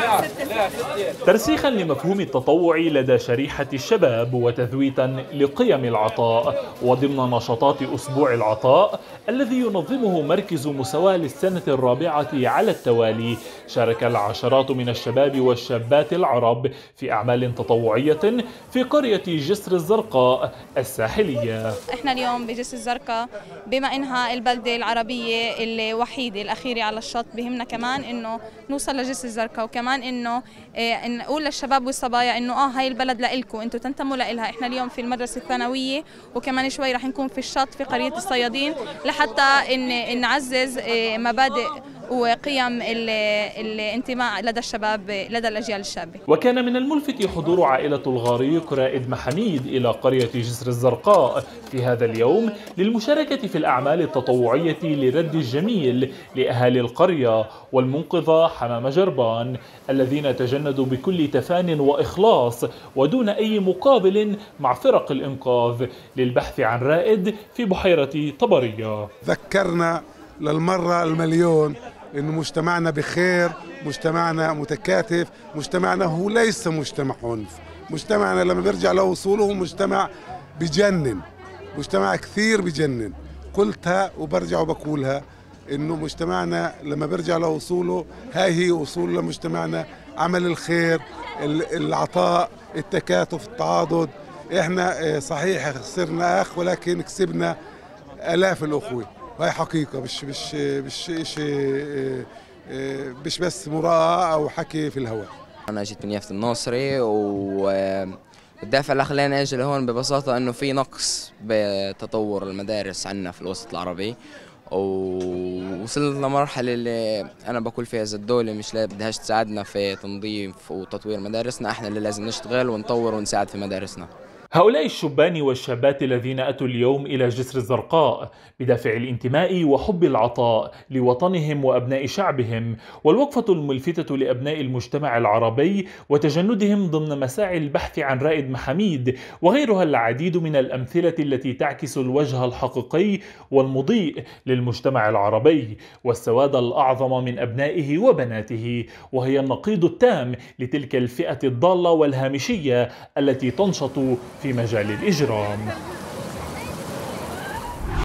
ترسيخا لمفهوم التطوع لدى شريحة الشباب وتثويتا لقيم العطاء، وضمن نشاطات أسبوع العطاء الذي ينظمه مركز مساواة للسنة الرابعة على التوالي، شارك العشرات من الشباب والشابات العرب في أعمال تطوعية في قرية جسر الزرقاء الساحلية. احنا اليوم بجسر الزرقاء بما انها البلدة العربية الوحيدة الأخيرة على الشط، بهمنا كمان انه نوصل لجسر الزرقاء، وكمان انه نقول للشباب والصبايا انه هاي البلد لإلكم، انتم تنتموا لإلها. احنا اليوم في المدرسة الثانوية، وكمان شوي رح نكون في الشط في قرية الصيادين لحتى نعزز مبادئ وقيم الانتماء لدى الشباب، لدى الأجيال الشابة. وكان من الملفت حضور عائلة الغريق رائد محميد إلى قرية جسر الزرقاء في هذا اليوم للمشاركة في الأعمال التطوعية لرد الجميل لأهالي القرية والمنقذة حمام جربان الذين تجندوا بكل تفان وإخلاص ودون أي مقابل مع فرق الإنقاذ للبحث عن رائد في بحيرة طبرية. ذكرنا للمرة المليون إنه مجتمعنا بخير، مجتمعنا متكاتف، مجتمعنا هو ليس مجتمع عنف، مجتمعنا لما بيرجع لوصوله مجتمع بجنن، مجتمع كثير بجنن. قلتها وبرجع وبقولها إنه مجتمعنا لما بيرجع لوصوله هاي هي وصول لمجتمعنا، عمل الخير، العطاء، التكاتف، التعاضد. إحنا صحيح خسرنا أخ ولكن كسبنا آلاف الأخوة، وهي حقيقة مش بس مراءة أو حكي في الهواء. أنا جيت من يافت الناصري، والدافع اللي خلاني أجي لهون ببساطة إنه في نقص بتطور المدارس عندنا في الوسط العربي، ووصلت لمرحلة اللي أنا بقول فيها إذا الدولة مش بدهاش تساعدنا في تنظيف وتطوير مدارسنا، إحنا اللي لازم نشتغل ونطور ونساعد في مدارسنا. هؤلاء الشبان والشابات الذين أتوا اليوم إلى جسر الزرقاء بدافع الانتماء وحب العطاء لوطنهم وأبناء شعبهم، والوقفة الملفتة لأبناء المجتمع العربي وتجندهم ضمن مساعي البحث عن رائد محميد وغيرها العديد من الأمثلة التي تعكس الوجه الحقيقي والمضيء للمجتمع العربي والسواد الأعظم من أبنائه وبناته، وهي النقيض التام لتلك الفئة الضالة والهامشية التي تنشط في مجال الإجرام.